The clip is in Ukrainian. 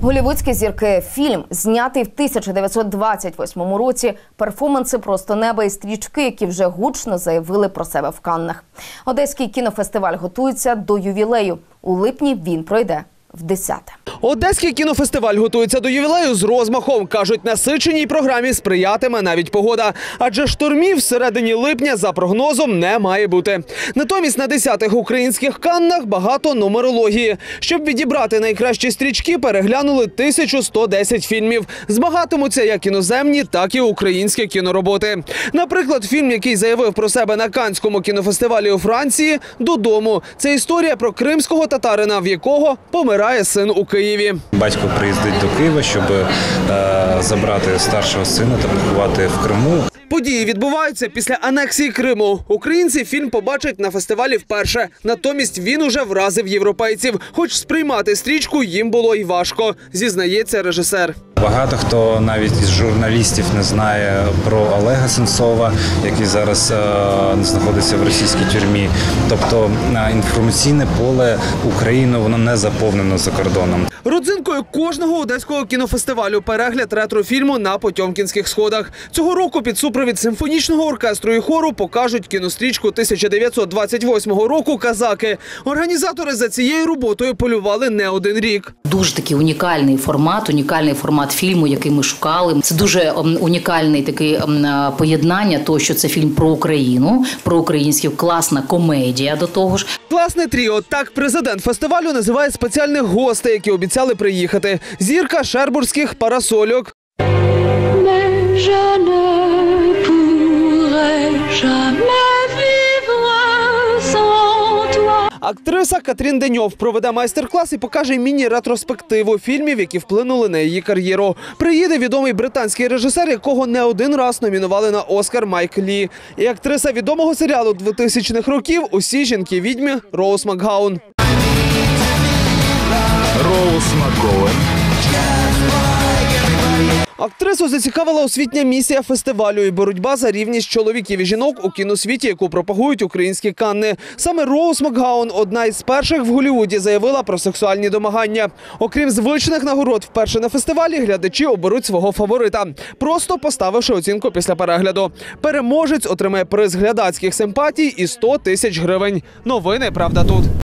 Голлівудські зірки. Фільм, знятий в 1928 році. Перформанси «Просто неба» і стрічки, які вже гучно заявили про себе в Каннах. Одеський кінофестиваль готується до ювілею. У липні він пройде в 10-те. Одеський кінофестиваль готується до ювілею з розмахом. Кажуть, насиченій програмі сприятиме навіть погода. Адже штормів всередині липня, за прогнозом, не має бути. Натомість на 10-х українських Каннах багато нумерології. Щоб відібрати найкращі стрічки, переглянули 1110 фільмів. Змагатимуться як іноземні, так і українські кінороботи. Наприклад, фільм, який заявив про себе на Каннському кінофестивалі у Франції «Додому». Це історія про кримського татарина, в якого помирає син у Києві. Батько приїздить до Києва, щоб забрати старшого сина та поховати в Криму. Події відбуваються після анексії Криму. Українці фільм побачать на фестивалі вперше. Натомість він уже вразив європейців. Хоч сприймати стрічку їм було й важко, зізнається режисер. Багато хто навіть із журналістів не знає про Олега Сенцова, який зараз знаходиться в російській тюрмі. Тобто інформаційне поле України, воно не заповнено за кордоном. Родзинкою кожного одеського кінофестивалю перегляд ретрофільму на Потьомкінських сходах. Цього року під супровід симфонічного оркестру і хору покажуть кінострічку 1928 року «Казаки». Організатори за цією роботою полювали не один рік. Дуже такий унікальний формат фільму, який ми шукали. Це дуже унікальне таке поєднання того, що це фільм про Україну, про українську, класна комедія до того ж. Класне тріо. Так президент фестивалю називає спеціальних гостей, які обіцяли приїхати. Зірка шербурзьких парасольок. Актриса Катрін Деньов проведе майстер-клас і покаже міні-ретроспективу фільмів, які вплинули на її кар'єру. Приїде відомий британський режисер, якого не один раз номінували на Оскар, Майк Лі. І актриса відомого серіалу 2000-х років «Усі жінки-відьми» Роуз Макгаун. Роуз Макгаун. Актрису зацікавила освітня місія фестивалю і боротьба за рівність чоловіків і жінок у кіносвіті, яку пропагують українські Канни. Саме Роуз Макгаун, одна із перших в Голлівуді, заявила про сексуальні домагання. Окрім звичних нагород, вперше на фестивалі глядачі оберуть свого фаворита, просто поставивши оцінку після перегляду. Переможець отримає приз глядацьких симпатій і 100 000 гривень. Новини «Правда тут».